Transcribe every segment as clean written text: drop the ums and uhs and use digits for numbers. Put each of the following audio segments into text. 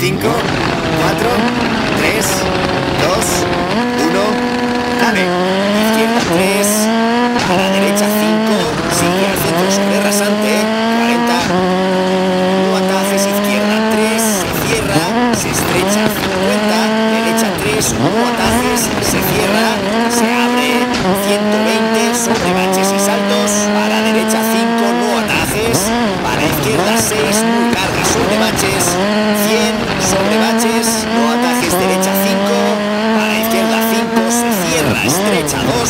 5, 4, 3, 2, 1, dale. Izquierda 3, a la derecha 5, sigue al centro sobre rasante, 40. No atajes, izquierda 3, se cierra, se estrecha, 50. Derecha 3, no atajes, se cierra, se abre, 120 sobre baches y saltos. A la derecha 5, no atajes. A la izquierda 6, muy larga sobre baches, 100 sobre baches, no atajes. Derecha 5, a la izquierda 5, se cierra, estrecha 2.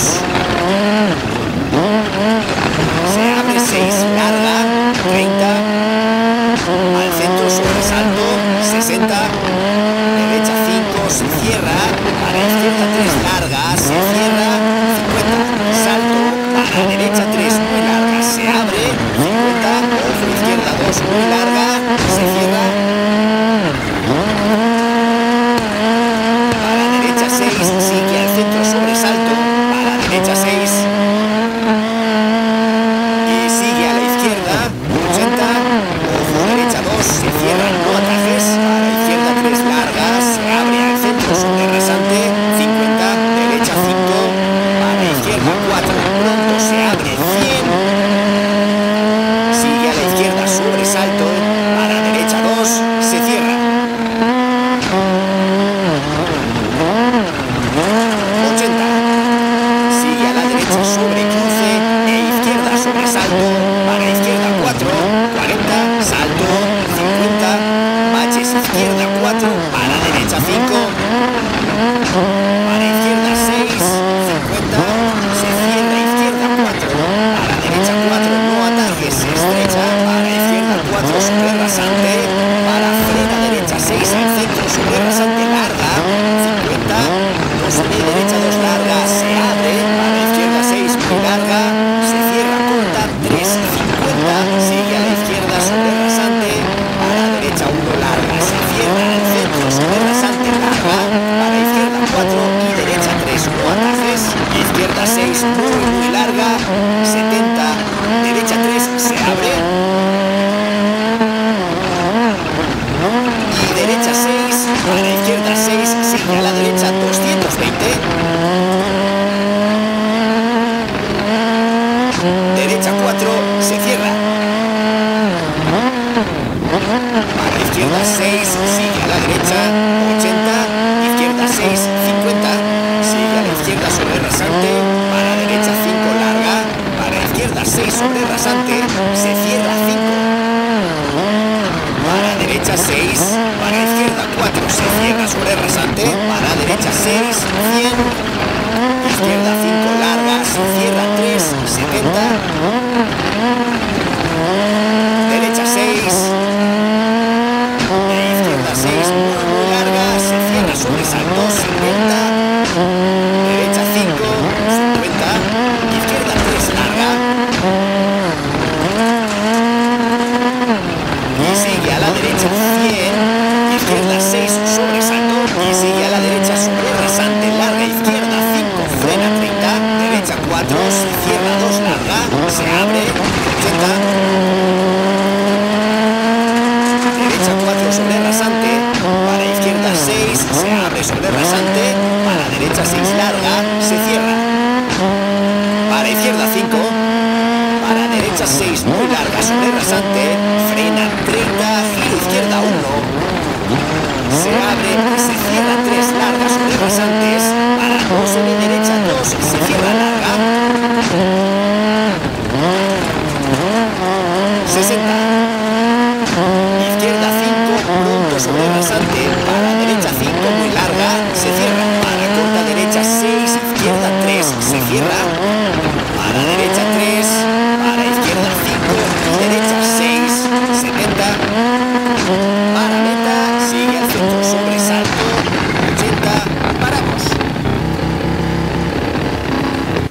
Se abre 6, larga, 30. Al centro sobresalto, 60. Derecha 5, se cierra. A la izquierda 3, larga, se cierra, 50. Salto. A la derecha 3, muy larga, se abre, 50. Ojo, izquierda 2, muy larga, se cierra. A la derecha 6, sigue al centro sobresalto. A la derecha 6. Y sigue a la izquierda, 80. Ojo, derecha 2, se cierra, no atajes. A la izquierda 3, larga, se abre al centro sobre rasante, 50. Derecha 5. A la izquierda 4, pronto se abre, 100. Sigue a la izquierda sobresalto. A la derecha 2, se cierra. 80. Sigue a la derecha sobre cruce e izquierda sobresalto. A la izquierda 4, 40, salto, 50. Baches, izquierda 4, a la derecha 5. A la izquierda 6, 50. Se cierra, izquierda 4. A la derecha 4, no atajes, se estrecha. A la izquierda 4, sobre rasante. A la frena derecha 6, al centro sobre rasante, larga, 50. No sobre derecha 2, larga, se abre. A la izquierda 6, muy larga, se cierra, corta, 3, 50. Sigue a la izquierda sobre rasante. A la derecha 1, larga, se cierra, al centro sobre rasante, larga. A la izquierda 4 y derecha 3, no atajes. Izquierda 6, muy larga, 70. Derecha 3, se abre. Y derecha 6, a la izquierda 6, sigue a la derecha 220. Derecha 4, se cierra. A la izquierda 6, sigue a la derecha 80. Izquierda 6, 50. Sigue a la izquierda sobre rasante. A la derecha 5, larga. A la izquierda 6 sobre rasante. Se cierra, 5. A la derecha 6. A la izquierda 4, se cierra sobre rasante. A la derecha 6, 100. Izquierda 5, larga. Se cierra, 3, 70. Derecha 6. Izquierda 6, muy larga, se cierra sobresalto, 50. Derecha 5, 50. Izquierda 3, larga. Y sigue a la derecha 100. Izquierda 6, sobresalto. Y sigue a la derecha sobre rasante, larga. Izquierda 5, frena, 30. Derecha 4, se cierra, 2, larga. Se abre, 80. Derecha 4 sobre rasante. A la izquierda 6, se abre sobre rasante. A la derecha 6, larga, se cierra. A la izquierda 5. A la derecha 6, muy larga sobre rasante. Frena, 30. Giro izquierda 1. Se abre, se cierra, 3, larga sobre rasantes. A la 2 sobre derecha 2, se cierra, larga. 60. Izquierda 5, pronto sobre rasante.